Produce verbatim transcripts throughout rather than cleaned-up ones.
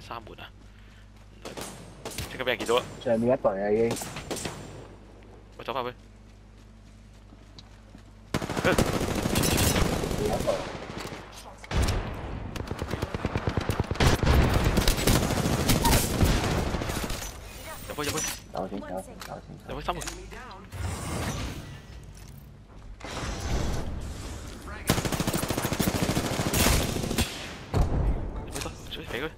哋三門啊！即刻俾人見到啦！ 上面一隊啊已經。 我走翻去。入去入去。 走先走先走先。 入去三門。俾佢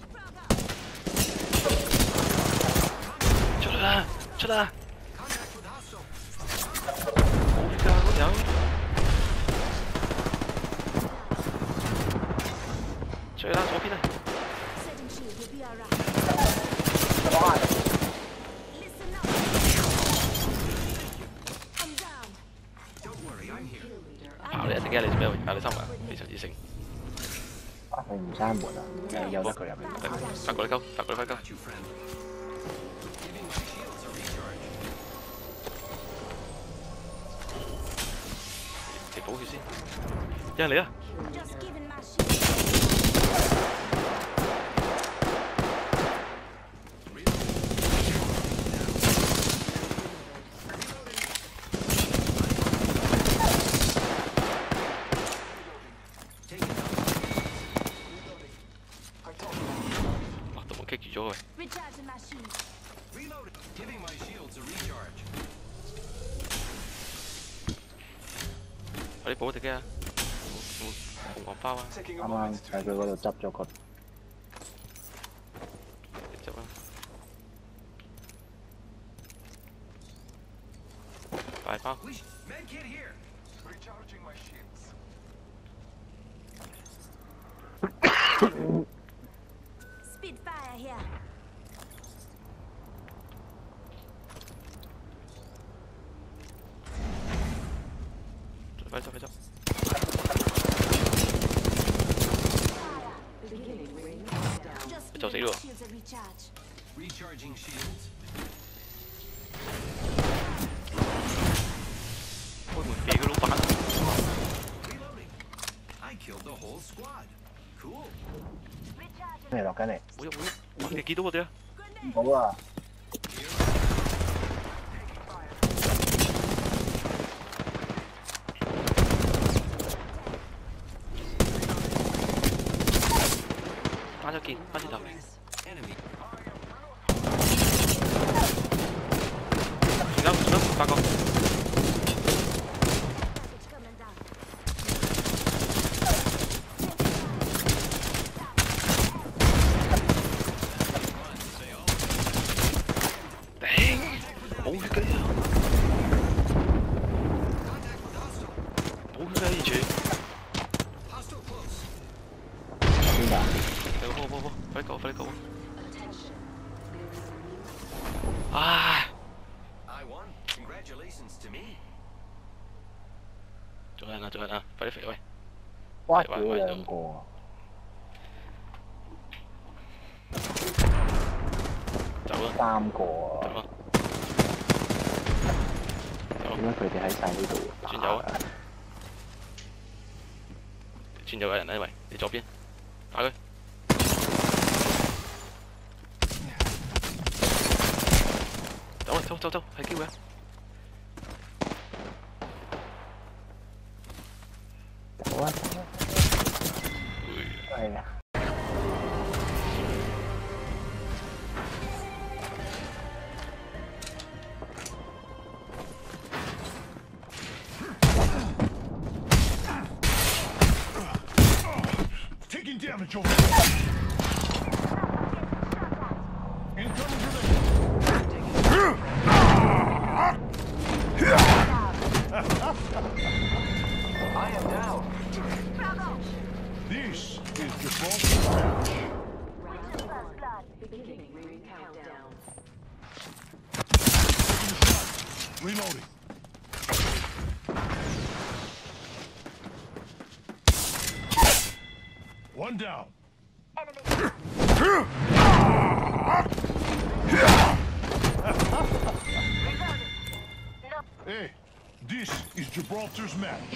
出嚟啦！出啦！冇㗎嗰條，出嚟啦！左邊啊！跑你一陣間你做咩？跑你三圍，非常之醒。 佢唔閂門啊，誒由得佢入嚟。 發過嚟鳩，發過嚟翻鳩。你補血先，一人嚟啊！棘住咗佢。我啲補啲機啊！紅黃包啊！ 啱啱喺佢嗰度執咗個。 執啦！大包。 Spitfire here. 快走快走！就死咯！開門俾個老闆。 咩落緊嚟？ 冇喐冇喐，你見到我哋啊？ 冇啊！ 翻咗件，翻轉頭。仲有仲有八個。冇血嘅，冇血嘅完全。 邊度？ 嚟個波波波，快啲救！快啲救！唉！仲有人啊！仲有人啊！快啲肥喂！ 哇！屌兩個啊！ 走啦！ 三個啊！ 走啦！ 點解佢哋喺晒呢度？ 轉右啊！轉右有人啊！喂，你左邊打佢！走啊！走走走，係機會啊！ 走啊！係啊！ damage over there. Incoming grenade. I am down. This is the false match. Beginning ring countdown. Reloading. One down. Hey, this is Gibraltar's match.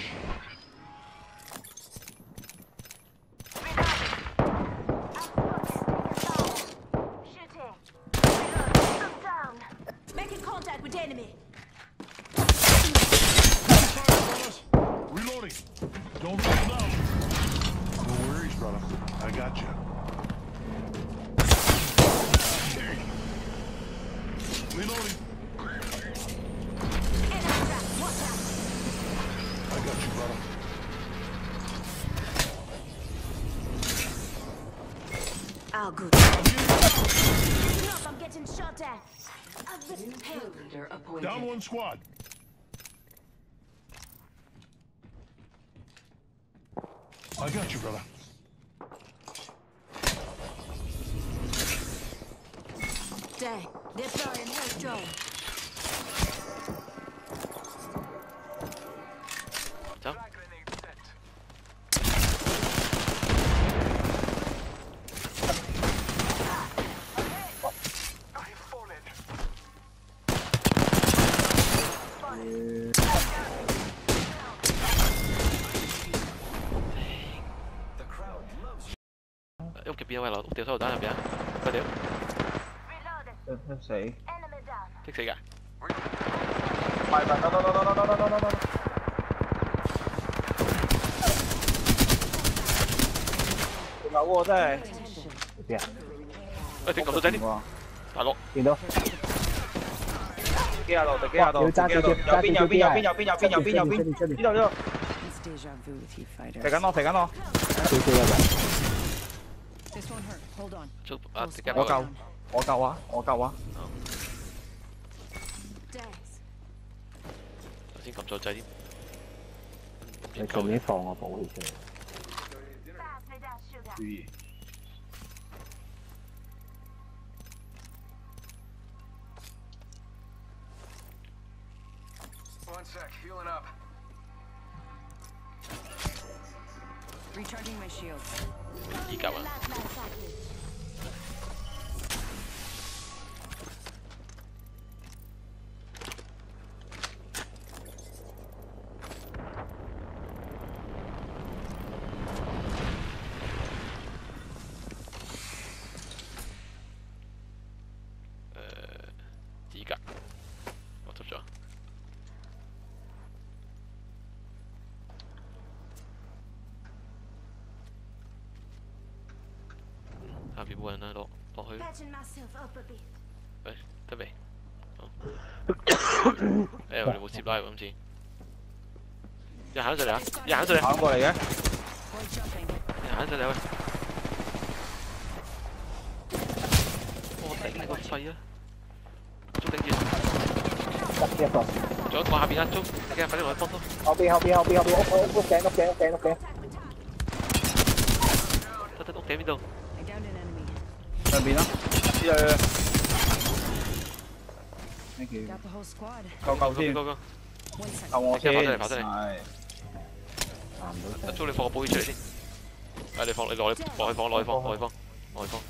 Don't fall down. No worries, brother. I got you. Reloading. I got you, brother. Oh, good. Stop, I'm getting shot at. Help. Down one squad. I got you, brother. There. Deploying health drone. Sao? Út kịp bia quay lại, út tiêu số đá làm gì á? Có điếu. Thức sĩ. Thích sĩ cả. Mày mà nó nó nó nó nó nó nó nó nó. Cái máu vô thế. Kìa. Ê, tiếng cầm tôi cháy đi. Thả lộ. Tìm đâu? Kia rồi, từ kia rồi, từ kia rồi. Nhỏ pin nhỏ pin nhỏ pin nhỏ pin nhỏ pin nhỏ pin nhỏ pin. Đi đâu đi đâu? Phải gắn nó, phải gắn nó. Chút, à, thì cái Có cầu. Có cầu á, có cầu á. 先撳咗掣啲。 你順便放個寶器出嚟。注意。 One sec, healing up. Recharging my shields. 依舊啊！誒，指甲，我執咗。下邊冇人啦，落落去。喂，得未？好。誒，我哋冇接拉喎，今次。一行上嚟啊！一行上嚟。 行過嚟嘅。 一行上嚟喂。我頂你個肺啊！捉頂住。 得一個。 仲有一個下邊啊，捉！快啲落去幫拖。 後邊後邊後邊後邊屋屋屋頂屋頂屋頂屋頂。 得得屋頂邊度？ 上邊啦，呢度。Thank you。救救先， 救救！ 救我先。 跑出嚟，跑出嚟。 係。 行唔到。 阿 Jo 你放個寶器出嚟先。啊，你放你落去落去放落去放落去放落去放。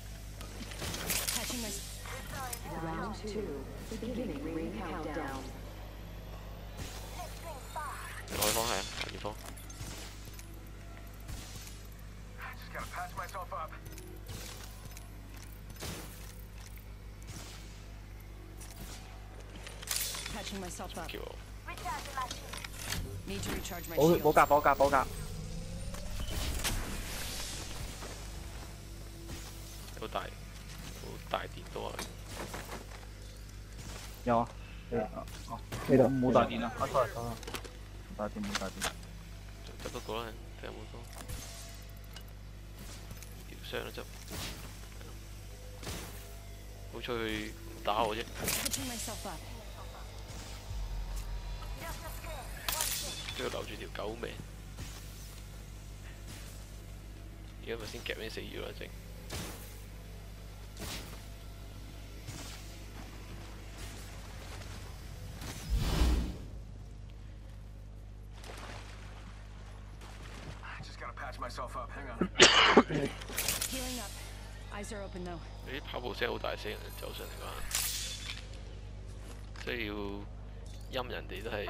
Round two, beginning ring countdown. 落去放係啊，下邊放。 Just gotta patch myself up. Patching myself up. 叫我。 Need to recharge my 保 shields. 保格保格保格。 好大好大電多啊！ 有啊。 哦，呢度冇大電啊！啊，sorry sorry。冇大電冇大電。 執多個啦，睇下冇多。療傷啦執。好出去打我啫。 Patching myself up. 都要留住條狗命。而家咪先夾你死咗啦，正。 Just gotta patch myself up. Hang on. Healing up. Eyes are open though. 你啲跑步聲好大聲，走上嚟嗰下，所以要陰人哋都係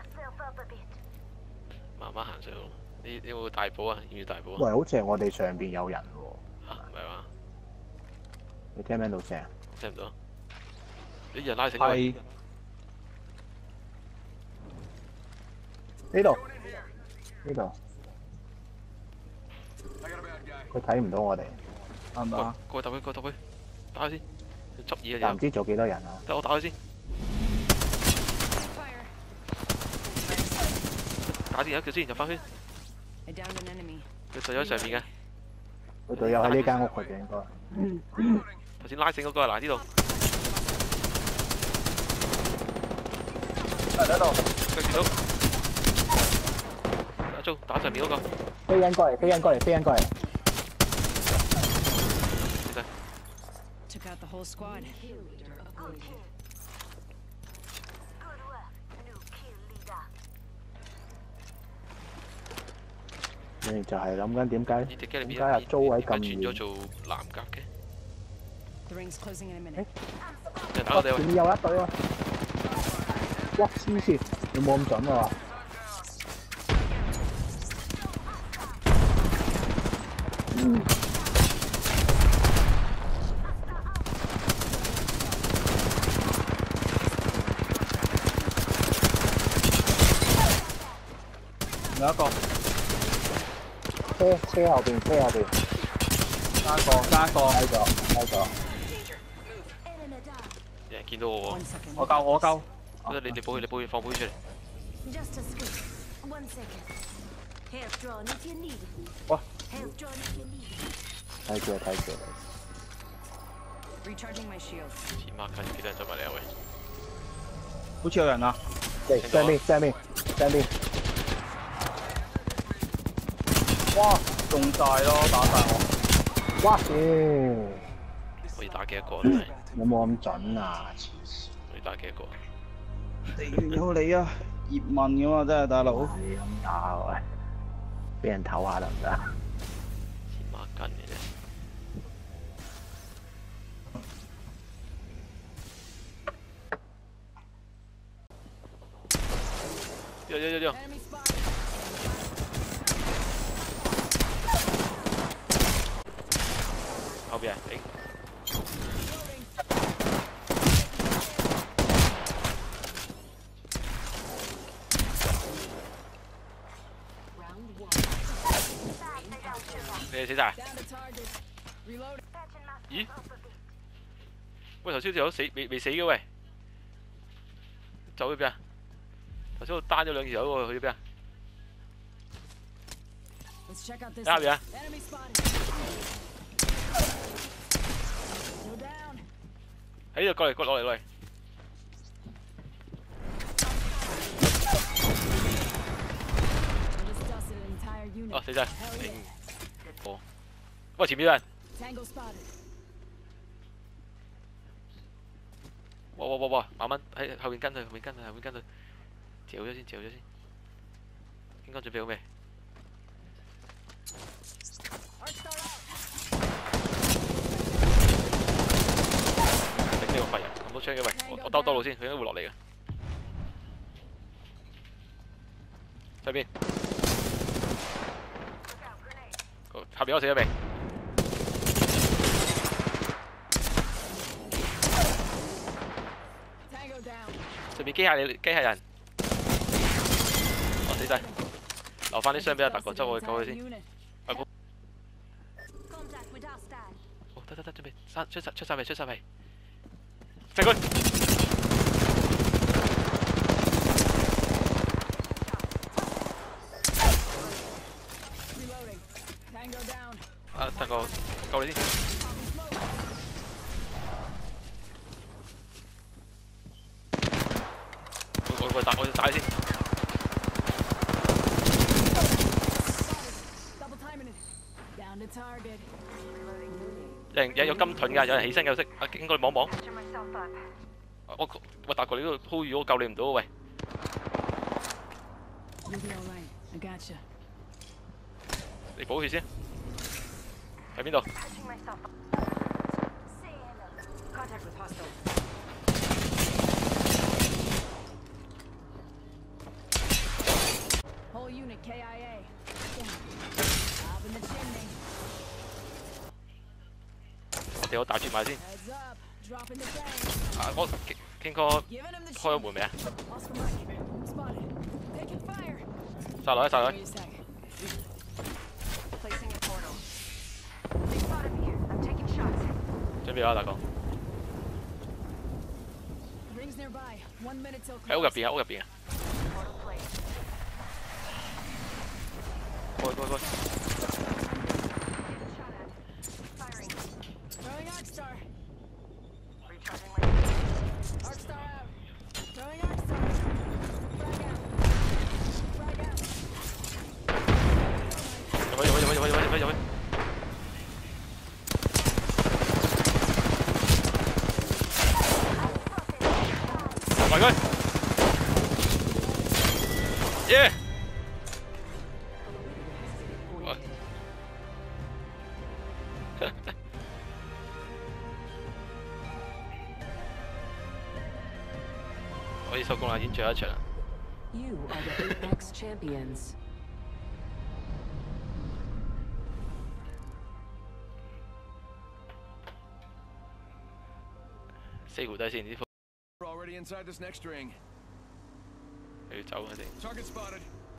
慢慢行上咯。你你有冇大寶啊？要唔要大寶啊？ 喂，好似係我哋上邊有人喎。 嚇，唔係嘛？ 你聽唔聽到聲？ 聽唔到。啲人拉繩係。 呢度。 呢度。佢睇唔到我哋。 啱唔啱啊？ 過去揼佢，過去揼佢，打佢先。執嘢但唔知做幾多人啊？ 得我打佢先。打啲有一腳先入翻圈。佢隊友喺上面嘅。 佢隊友喺呢間屋入邊應該。 頭先拉繩嗰個嗱呢度。 喺度。 佢見到。阿 Jo 打上面嗰個。 飛人過嚟，飛人過嚟，飛人過嚟。 Took out the whole squad. 你就係諗緊點解？ 呢隻機裏邊點解阿租位咁轉咗做藍甲嘅？ The ring's closing in a minute. 人打我哋前面有一隊喎！哇！黐線，你冇咁準啊！嗯。 有一個。 車車後邊，車後邊。 加個，加個。 喺度，喺度。 有人見到我喎。 我救，我救。 你你補佢，你補佢，放補佢出嚟。 哇！ 睇住啊，睇住啊！ Recharging my shield. 前馬近幾多人走埋嚟啊喂？ 好似有人啊！ 嚟上面，上面，上面。 哇！中晒咯，打晒我。 哇！屌！ 可以打幾多個真係？ 有冇咁準啊？ 可以打幾多個？ 地緣有你啊！葉問㗎嘛，真係大佬。 係咁打喂，俾人唞下得唔得？ 前馬近嘅啫。有有有有。後邊啊，頂！你哋死晒？咦？喂，頭先條友死未未死嘅喂，走咗邊啊？頭先我單咗兩條友喎，去咗邊啊？喺下邊啊！喺呢度過嚟，過落嚟，落嚟。哦，死晒！哦，喂，前面有人。哇哇哇哇！慢慢喺後面跟佢，後面跟佢，後面跟佢，嚼咗先，嚼咗先。警官準備好未？頂你個廢人，咁多槍嘅喂！我我兜兜路先，佢應該會落嚟嘅。上邊。下邊有死咗未？上邊機械機械人，哦死晒，留翻啲傷俾阿達哥執我去救佢先。阿哥，哦得得得，準備出出出晒未？出晒未？射佢！啊，達哥救你先。我我打我要打你先。有人有有金盾㗎，有人起身休息。啊，經過你望望。我喂達哥，你呢度 hold 住我救你唔到喂。你補血先。喺邊度？我哋我打住埋先。啊，我經過開咗門未啊？殺落去，殺落去。 準備啦，大哥。 Rings nearby. One minute till 喺屋入邊啊，屋入邊啊。過去過去過去。 Throwing Arc Star. Arc Star out. Throwing Arc Star. Frag out. Frag out. 入去入去入去入去入去入去。埋佢。耶！可以收工啦，已經最後一場啦。 You are the Apex champions. 四條低先，啲 We're already inside this next ring. 你要走佢哋。 Target spotted.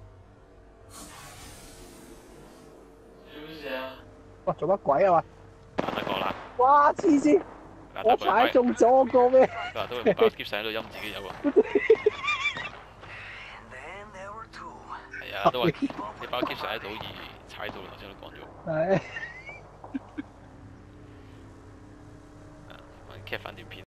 哇！做乜鬼啊？ 難得講啦。 哇！黐線！我踩中咗個咩？ 嗱，都係包劫成喺度陰自己有啊。係啊，都係你包劫成喺度而踩到，頭先都講咗。 係。 誒，劇翻段片。